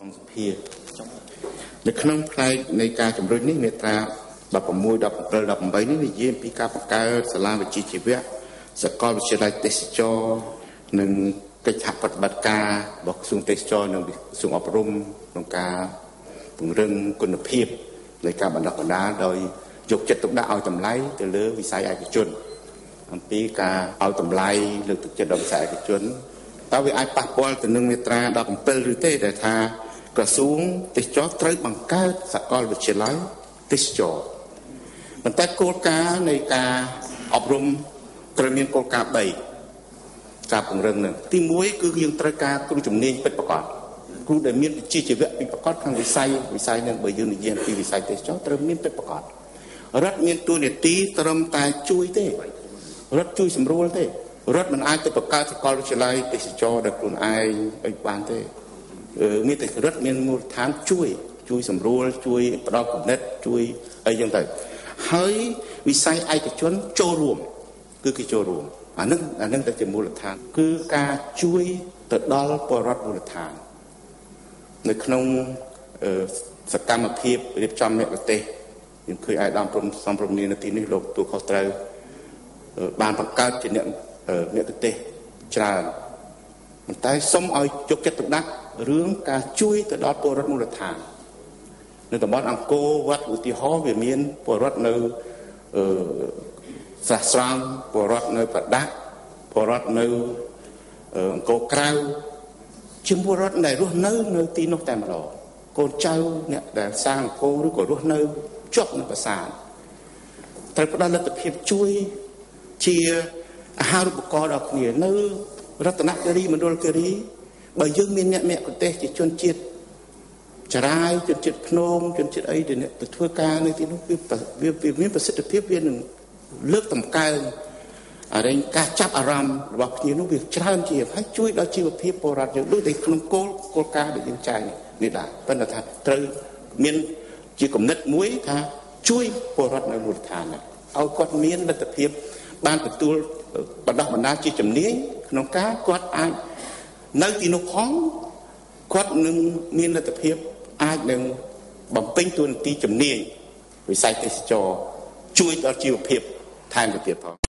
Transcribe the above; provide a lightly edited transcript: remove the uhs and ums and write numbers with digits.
អង្គសភានៅក្នុងផ្នែកនៃការជំរុញនេះមេត្រា16 17 18នេះនិយាយពីការបង្កើតសាលាវិជ្ជាជីវៈសាកលវិទ្យាល័យទេសចរនិងកិច្ចសហប្រតិបត្តិការរបស់ក្រសួងទេសចរនិងក្រសួងអប់រំក្នុងការពង្រឹងគុណភាពនៃការបណ្ដុះបណ្ដាលដោយយកចិត្តទុកដាក់ឲ្យតម្លៃទៅលើវិស័យឯកជនអំពីការឲ្យតម្លៃលើកទឹកចិត្តដល់វិស័យឯកជនតើវាអាចប៉ះពាល់ទៅនឹងមាត្រា17ឬទេដែលថាក្រសួងទេសចរត្រូវបង្កើតសាកលវិទ្យាល័យទេសចរប៉ុន្តែគោលការណ៍នៃការអប់រំត្រូវមានគោលការណ៍3ការពង្រឹងនឹងទី1គឺយើងត្រូវការគ្រូជំនាញពិតប្រាកដគ្រូដែលមានវិជ្ជាជីវៈពិតប្រាកដក្នុងវិស័យនឹងបើយើងនិយាយពីវិស័យទេសចរត្រូវមានពិតប្រាកដរដ្ឋមានតួនាទីត្រឹមតែជួយទេរដ្ឋជួយសម្រួលទេរដ្ឋមិនអាចទៅបង្កើតសាកលវិទ្យាល័យទេសចរដោយខ្លួនឯងឲ្យបានទេមានតែរដ្ឋមានមូលដ្ឋានជួយសម្រួលជួយផ្ដល់គំនិតជួយអីចឹងទៅហើយវិស័យឯកជនចូលរួមគឺគេចូលរួមអានឹងតែជាមូលដ្ឋានគឺការជួយទៅដល់ពលរដ្ឋមូលដ្ឋាននៅក្នុងសកម្មភាពរៀបចំមគ្គុទ្ទេសក៍យើងឃើញអាយដាមសំព្រមនានៅទីនេះលោកទូខុសត្រូវបានបង្កើតជាអ្នកមគ្គុទ្ទេសក៍ច្រើនប៉ុន្តែសូមឲ្យយកចិត្តទុកដាក់រឿងការជួយទៅដល់ពលរដ្ឋមូលដ្ឋាននៅតំបន់អង្គរវត្តឧទាហរណ៍វាមានពលរដ្ឋនៅស្រះស្រង់ពលរដ្ឋនៅប្រដាក់ពលរដ្ឋនៅអង្គរក្រៅជាពលរដ្ឋដែលរស់នៅទីនោះតែម្ដងកូនចៅអ្នកដែលសាងអង្គរឬក៏រស់នៅជាប់នៅប្រាសាទត្រូវផ្ដល់លទ្ធភាពជួយជាអាហារូបករណ៍ដល់គ្នានៅរតនគិរីមណ្ឌលគិរីបើយើងមានអ្នកមគ្គុទ្ទេសក៍ជាជនជាតិចរាយជនជាតិភ្នំជនជាតិអីទៅធ្វើការនៅទីនោះវាមានប្រសិទ្ធភាពវានឹងលើកតម្កើងការចាប់អារម្មណ៍របស់ភ្ញៀវនោះវាច្រើនជាងហើយជួយដល់ជីវភាពពលរដ្ឋយើងដូចតែក្នុងគោលការណ៍ដែលយើងចែងនេះដែរប៉ុន្តែថាត្រូវមានជាគំនិតមួយថាជួយពលរដ្ឋនៅមូលដ្ឋានឲ្យគាត់មានលទ្ធភាពបានទទួលបណ្ដុះបណ្ដាលជាជំនាញក្នុងការគាត់អាចនៅទីនោះផងគាត់នឹងមានលទ្ធភាពអាចនឹងបំពេញតួនាទីជំនាញវិស័យទេសចរជួយដល់ជីវភាពថែមទៅទៀតផង